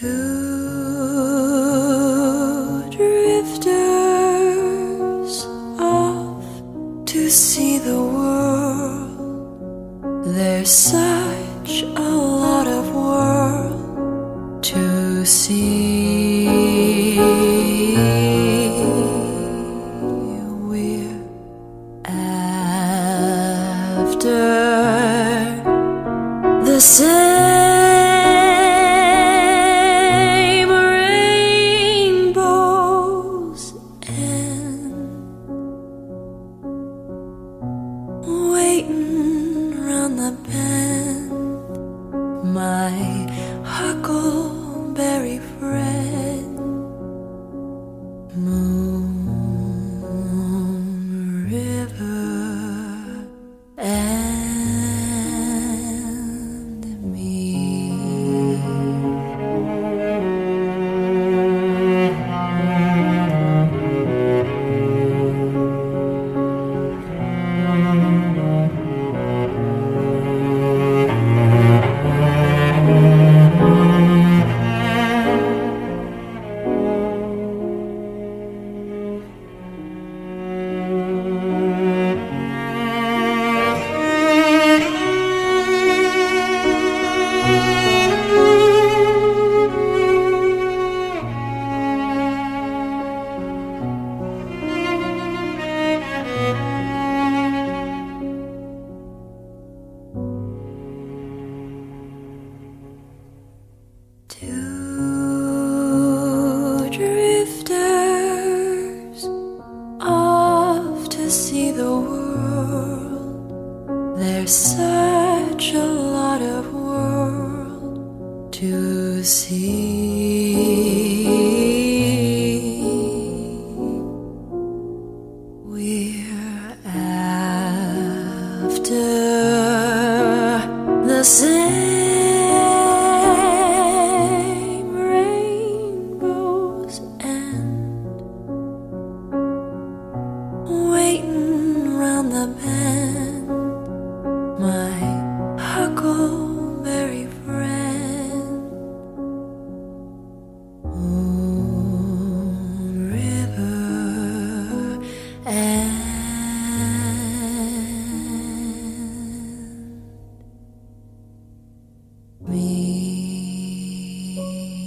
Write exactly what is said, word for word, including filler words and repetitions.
Two drifters off to see the world. There's such a lot of world to see. We're after the same waiting round the bend, my huckleberry friend. Moon River and me. Two drifters off to see the world. There's such a lot of world to see. We're after the same waiting round the bend, my huckleberry friend. Moon River and me.